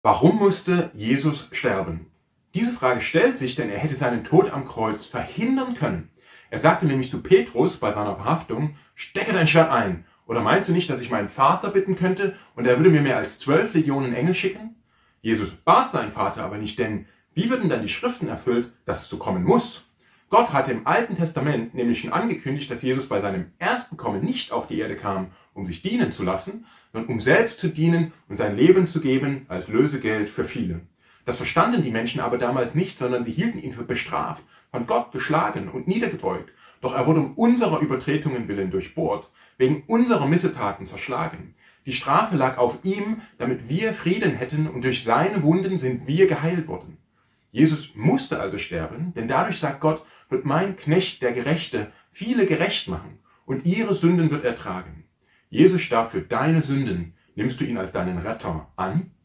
Warum musste Jesus sterben? Diese Frage stellt sich, denn er hätte seinen Tod am Kreuz verhindern können. Er sagte nämlich zu Petrus bei seiner Verhaftung: Stecke dein Schwert ein. Oder meinst du nicht, dass ich meinen Vater bitten könnte und er würde mir mehr als 12 Legionen Engel schicken? Jesus bat seinen Vater aber nicht, denn wie würden dann die Schriften erfüllt, dass es so kommen muss? Gott hatte im Alten Testament nämlich schon angekündigt, dass Jesus bei seinem ersten Kommen nicht auf die Erde kam, um sich dienen zu lassen, sondern um selbst zu dienen und sein Leben zu geben als Lösegeld für viele. Das verstanden die Menschen aber damals nicht, sondern sie hielten ihn für bestraft, von Gott geschlagen und niedergebeugt. Doch er wurde um unserer Übertretungen willen durchbohrt, wegen unserer Missetaten zerschlagen. Die Strafe lag auf ihm, damit wir Frieden hätten, und durch seine Wunden sind wir geheilt worden. Jesus musste also sterben, denn dadurch, sagt Gott, wird mein Knecht, der Gerechte, viele gerecht machen, und ihre Sünden wird er tragen. Jesus starb für deine Sünden. Nimmst du ihn als deinen Retter an?